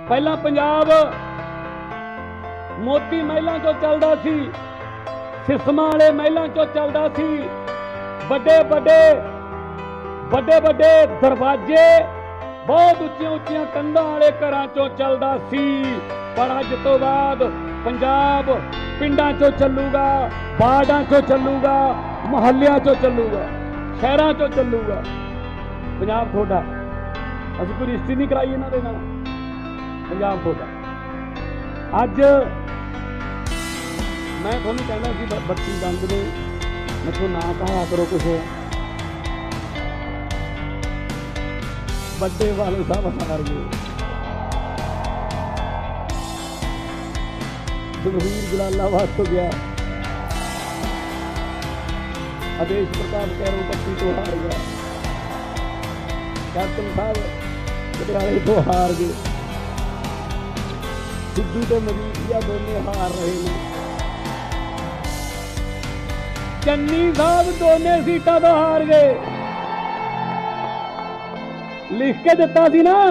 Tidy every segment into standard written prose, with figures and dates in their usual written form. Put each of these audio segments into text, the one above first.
पहला पंजाब मोती महलों चो चलदा सी, सिस्मां वाले महलों चो चलदा सी, बड़े बड़े बड़े बड़े दरवाजे बहुत उच्चियां उच्चियां कंधां वाले घरां चो चलदा सी। पर अज तो बाद पंजाब पिंडां चो चलूगा, वार्डां चो चलूगा, मुहल्लियां चो चलूगा, शहरां चो चलूगा। पंजाब थोड़ा असीं कोई रजिस्ट्री नहीं कराई इन्हां दे नाल, पंजाब थोड़ा। अज मैं तुहानूं कहना कि बत्ती बंद ने, मैथों ना कहा करो कुछ। बड़े वाले साहब हार गए, सुखबीर जलालाबाद तो गया, आदेश प्रताप कैरों पट्टी तो हार गया, कैप्टन साहब पटियाले तो हार गए, सिद्धू तो मजीठिया दोनों हार रहे हैं, चन्नी साहब दोनों सीटां तो हार गए। लिख के दिता सी ना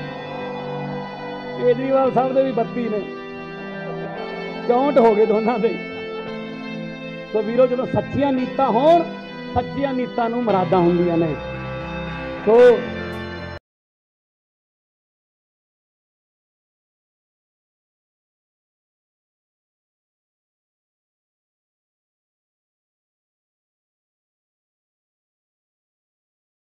केजरीवाल साहब दे भी 32 ने, 64 हो गए दोनों दे। तो वीरो जो सच्चियां नीतां होण, सच्चियां नीतां नूं मरादा हुंदियां ने। तो